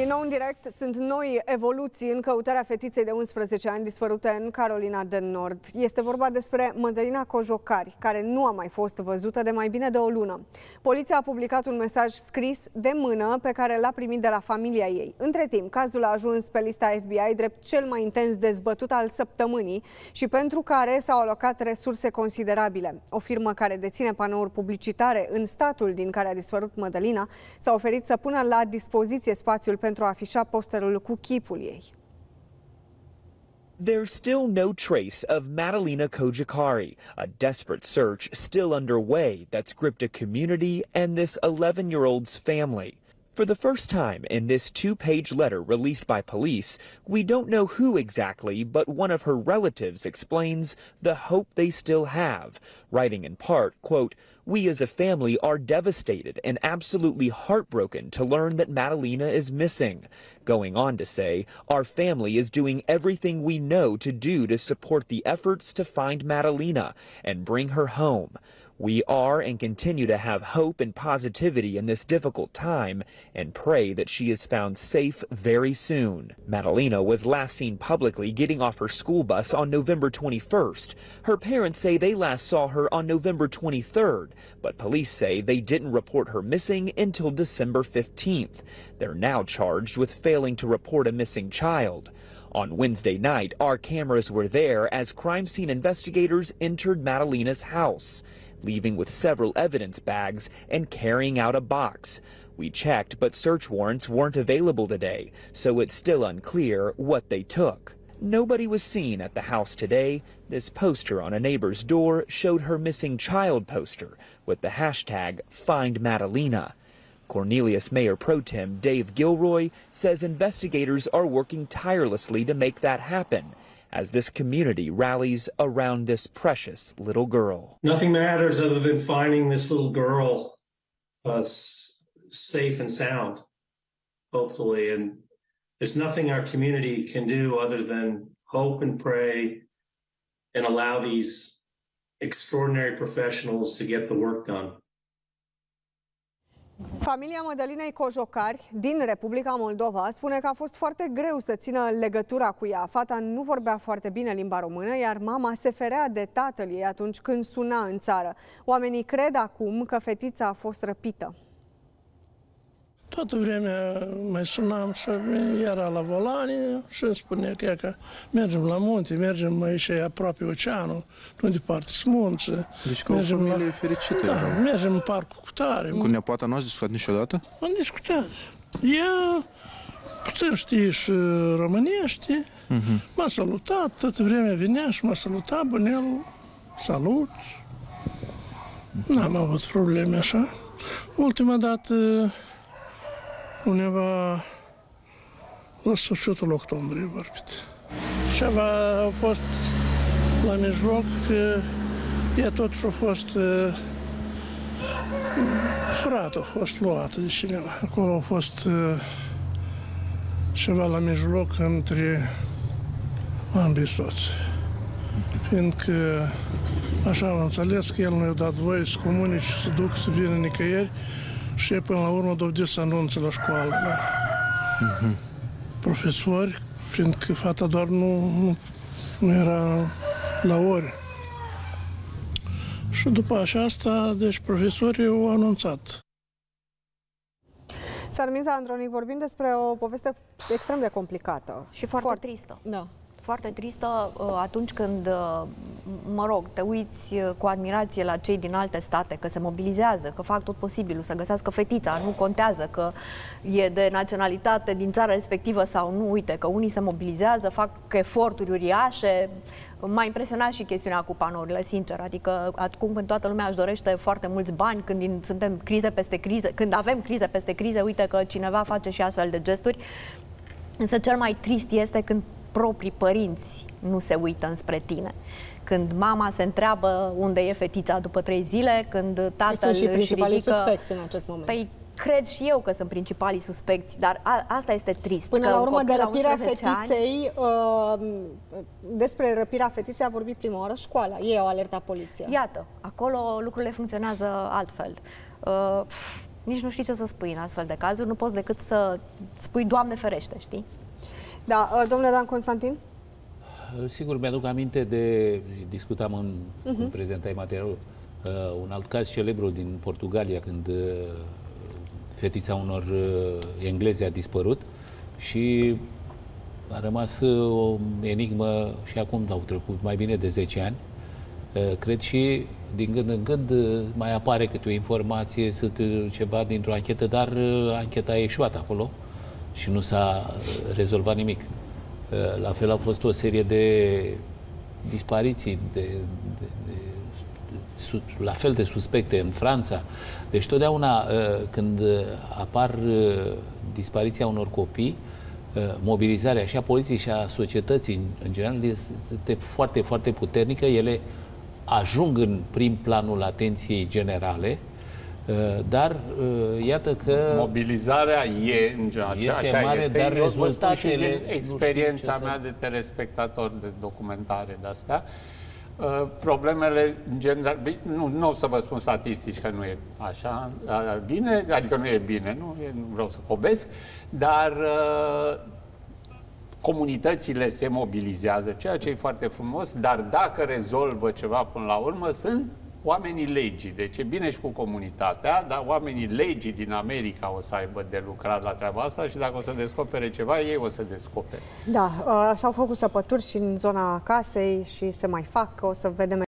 Din nou în direct, sunt noi evoluții în căutarea fetiței de 11 ani dispărute în Carolina de Nord. Este vorba despre Mădălina Cojocari, care nu a mai fost văzută de mai bine de o lună. Poliția a publicat un mesaj scris de mână pe care l-a primit de la familia ei. Între timp, cazul a ajuns pe lista FBI drept cel mai intens dezbătut al săptămânii și pentru care s-au alocat resurse considerabile. O firmă care deține panouri publicitare în statul din care a dispărut Mădălina s-a oferit să pună la dispoziție spațiul pentru a afișa posterul cu chipul ei. There's still no trace of Madalina Cojocari, a desperate search still underway that's gripped a community and this 11-year-old's family. For the first time in this two-page letter released by police, we don't know who exactly, but one of her relatives explains the hope they still have, writing in part, quote, "We as a family are devastated and absolutely heartbroken to learn that Madalina is missing." Going on to say, "Our family is doing everything we know to do to support the efforts to find Madalina and bring her home. We are and continue to have hope and positivity in this difficult time and pray that she is found safe very soon." Madalina was last seen publicly getting off her school bus on November 21st. Her parents say they last saw her on November 23rd, but police say they didn't report her missing until December 15th. They're now charged with failing to report a missing child. On Wednesday night, our cameras were there as crime scene investigators entered Madalina's house, leaving with several evidence bags and carrying out a box. We checked, but search warrants weren't available today, so it's still unclear what they took. Nobody was seen at the house today. This poster on a neighbor's door showed her missing child poster with the hashtag #FindMadalina. Cornelius Mayor Pro Tem Dave Gilroy says investigators are working tirelessly to make that happen as this community rallies around this precious little girl. Nothing matters other than finding this little girl safe and sound, hopefully. And there's nothing our community can do other than hope and pray and allow these extraordinary professionals to get the work done. Familia Mădălinei Cojocari din Republica Moldova spune că a fost foarte greu să țină legătura cu ea. Fata nu vorbea foarte bine limba română, iar mama se ferea de tatăl ei atunci când suna în țară. Oamenii cred acum că fetița a fost răpită. Toată vremea mai sunam și era la volane și îmi spunea că mergem la munte, mergem aici aproape oceanul, nu departe Smunță. Deci ca o familie fericită. Da, mergem în parcul cu tare. Cu nepoata nu ați discutat niciodată? Am discutat. Ea puțin știe și românește, m-a salutat, toată vremea venea și m-a salutat, bunelul, salut. N-am avut probleme așa. Ultima dată, undeva la sfârșitul octombrie vorbit. Și a fost la mijloc că ea totuși a fost furată, a fost luată de cineva. Acolo a fost ceva la mijloc între ambii soți. Fiindcă așa am înțeles că el nu i-a dat voie să comunice, să ducă, să vină nicăieri. Și până la urmă dovede să anunțe la școală, la profesori, fiindcă fata doar nu era la ore. Și după aceasta, deci profesorii au anunțat. Sarmiza Andronic, vorbim despre o poveste extrem de complicată. Și foarte tristă. Da. Foarte tristă atunci când, mă rog, te uiți cu admirație la cei din alte state, că se mobilizează, că fac tot posibilul să găsească fetița, nu contează că e de naționalitate din țara respectivă sau nu, uite, că unii se mobilizează, fac eforturi uriașe. M-a impresionat și chestiunea cu panourile, sincer, adică acum când toată lumea își dorește foarte mulți bani, când suntem crize peste crize, când avem crize peste crize, uite că cineva face și astfel de gesturi. Însă cel mai trist este când proprii părinți nu se uită înspre tine. Când mama se întreabă unde e fetița după 3 zile, când tatăl sunt și principalii ridică... suspecți în acest moment. Păi, cred și eu că sunt principalii suspecți, dar asta este trist. Până la urmă, de răpirea fetiței, despre răpirea fetiței a vorbit prima oară școala. Ei au alertat poliția. Iată, acolo lucrurile funcționează altfel. Nici nu știi ce să spui în astfel de cazuri, nu poți decât să spui Doamne ferește, știi? Da, domnule Dan Constantin? Sigur, mi-aduc aminte de, discutam în prezentarea materialului, un alt caz celebru din Portugalia, când fetița unor englezi a dispărut și a rămas o enigmă și acum au trecut mai bine de 10 ani. Cred și din când în când mai apare câte o informație, ceva dintr-o anchetă, dar ancheta a eșuat acolo și nu s-a rezolvat nimic. La fel au fost o serie de dispariții, la fel de suspecte în Franța. Deci totdeauna când apar dispariția unor copii, mobilizarea și a poliției și a societății în general este foarte, foarte puternică. Ele ajung în prim planul atenției generale, dar iată că mobilizarea este mare, dar rezultatele, din experiența mea de telespectator de documentare de-astea, problemele în general, nu o să vă spun statistici că nu e așa bine, adică nu e bine, nu vreau să cobesc, dar comunitățile se mobilizează, ceea ce e foarte frumos, dar dacă rezolvă ceva până la urmă, sunt oamenii legii. Deci e bine și cu comunitatea, dar oamenii legii din America o să aibă de lucrat la treaba asta și dacă o să descopere ceva, ei o să descopere. Da, s-au făcut săpături și în zona casei și se mai fac, o să vedem